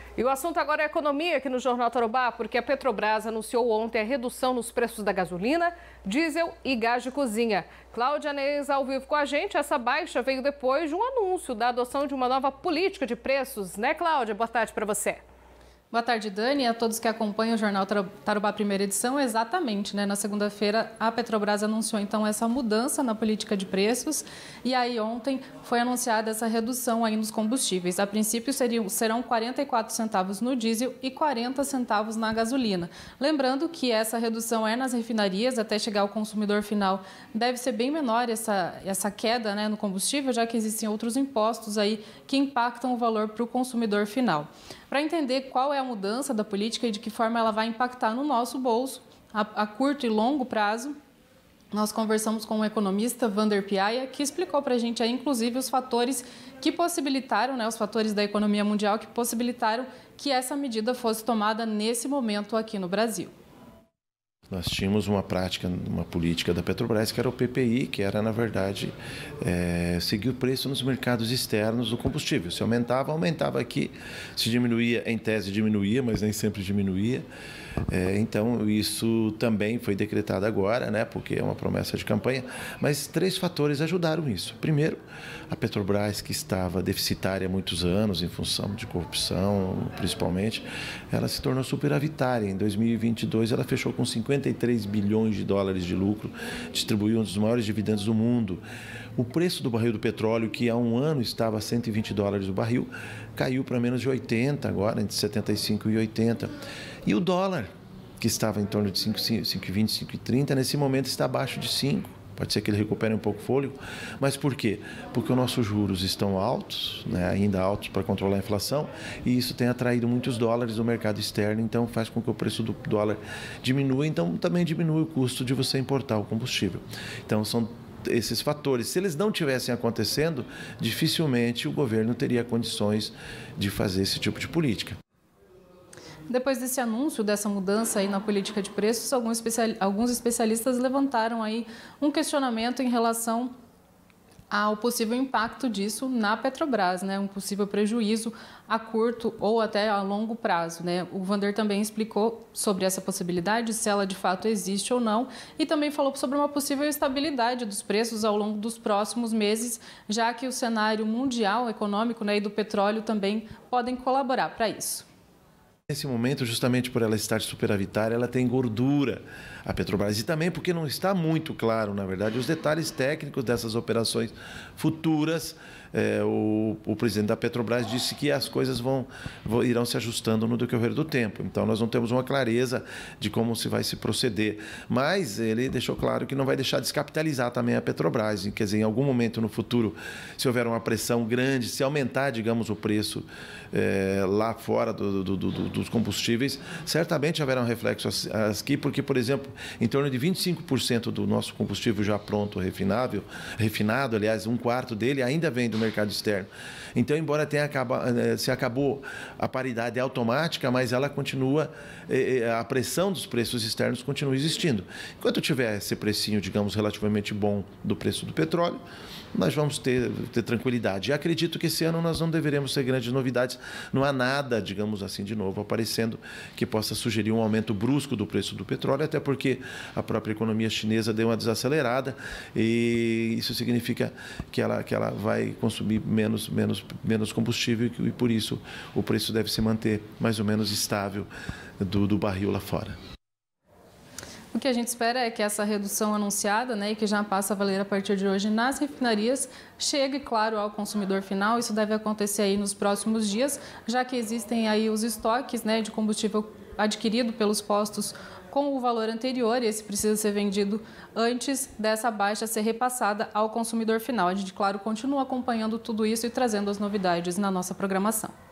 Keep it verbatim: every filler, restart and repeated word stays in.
E o assunto agora é economia aqui no Jornal Tarobá, porque a Petrobras anunciou ontem a redução nos preços da gasolina, diesel e gás de cozinha. Cláudia Neis ao vivo com a gente. Essa baixa veio depois de um anúncio da adoção de uma nova política de preços, né, Cláudia? Boa tarde para você. Boa tarde, Dani, e a todos que acompanham o Jornal Tarobá primeira edição. Exatamente, né? Na segunda-feira, a Petrobras anunciou, então, essa mudança na política de preços. E aí, ontem, foi anunciada essa redução aí nos combustíveis. A princípio, seriam, serão quarenta e quatro centavos no diesel e quarenta centavos na gasolina. Lembrando que essa redução é nas refinarias, até chegar ao consumidor final. Deve ser bem menor essa, essa queda, né, no combustível, já que existem outros impostos aí que impactam o valor para o consumidor final. Para entender qual é a mudança da política e de que forma ela vai impactar no nosso bolso a, a curto e longo prazo, nós conversamos com o economista Vander Piaia, que explicou para a gente, aí, inclusive, os fatores que possibilitaram, né, os fatores da economia mundial que possibilitaram que essa medida fosse tomada nesse momento aqui no Brasil. Nós tínhamos uma prática, uma política da Petrobras, que era o P P I, que era, na verdade, é, seguir o preço nos mercados externos do combustível. Se aumentava, aumentava aqui. Se diminuía, em tese diminuía, mas nem sempre diminuía. É, então, isso também foi decretado agora, né, porque é uma promessa de campanha. Mas três fatores ajudaram isso. Primeiro, a Petrobras, que estava deficitária há muitos anos, em função de corrupção, principalmente, ela se tornou superavitária. Em dois mil e vinte e dois, ela fechou com cinquenta e três bilhões de dólares de lucro, distribuiu um dos maiores dividendos do mundo. O preço do barril do petróleo, que há um ano estava a cento e vinte dólares o barril, caiu para menos de oitenta agora, entre setenta e cinco e oitenta. E o dólar, que estava em torno de cinco e vinte, cinco e trinta, nesse momento está abaixo de cinco. Pode ser que ele recupere um pouco o fôlego. Mas por quê? Porque os nossos juros estão altos, né, ainda altos para controlar a inflação, e isso tem atraído muitos dólares do mercado externo, então faz com que o preço do dólar diminua, então também diminui o custo de você importar o combustível. Então são esses fatores. Se eles não tivessem acontecendo, dificilmente o governo teria condições de fazer esse tipo de política. Depois desse anúncio, dessa mudança aí na política de preços, alguns, especial, alguns especialistas levantaram aí um questionamento em relação ao possível impacto disso na Petrobras, né? Um possível prejuízo a curto ou até a longo prazo, né? O Vander também explicou sobre essa possibilidade, se ela de fato existe ou não, e também falou sobre uma possível estabilidade dos preços ao longo dos próximos meses, já que o cenário mundial econômico, né, e do petróleo também podem colaborar para isso. Nesse momento, justamente por ela estar superavitária, ela tem gordura, a Petrobras. E também porque não está muito claro, na verdade, os detalhes técnicos dessas operações futuras. É, o, o presidente da Petrobras disse que as coisas vão, vão, irão se ajustando no decorrer do tempo. Então, nós não temos uma clareza de como se vai se proceder. Mas ele deixou claro que não vai deixar descapitalizar também a Petrobras. Quer dizer, em algum momento no futuro, se houver uma pressão grande, se aumentar, digamos, o preço é, lá fora do, do, do, dos combustíveis, certamente haverá um reflexo aqui, porque, por exemplo, em torno de vinte e cinco por cento do nosso combustível já pronto, refinável, refinado, aliás, um quarto dele ainda vem do mercado externo. Então, embora tenha acabado, se acabou a paridade automática, mas ela continua, a pressão dos preços externos continua existindo. Enquanto tiver esse precinho, digamos, relativamente bom do preço do petróleo, nós vamos ter, ter tranquilidade. E acredito que esse ano nós não deveremos ter grandes novidades. Não há nada, digamos assim, de novo aparecendo que possa sugerir um aumento brusco do preço do petróleo, até porque a própria economia chinesa deu uma desacelerada e isso significa que ela, que ela vai consumir menos, menos, menos combustível e por isso o preço deve se manter mais ou menos estável do, do barril lá fora. O que a gente espera é que essa redução anunciada, né, e que já passa a valer a partir de hoje nas refinarias, chegue, claro, ao consumidor final. Isso deve acontecer aí nos próximos dias, já que existem aí os estoques, né, de combustível adquirido pelos postos com o valor anterior, e esse precisa ser vendido antes dessa baixa ser repassada ao consumidor final. A gente, claro, continua acompanhando tudo isso e trazendo as novidades na nossa programação.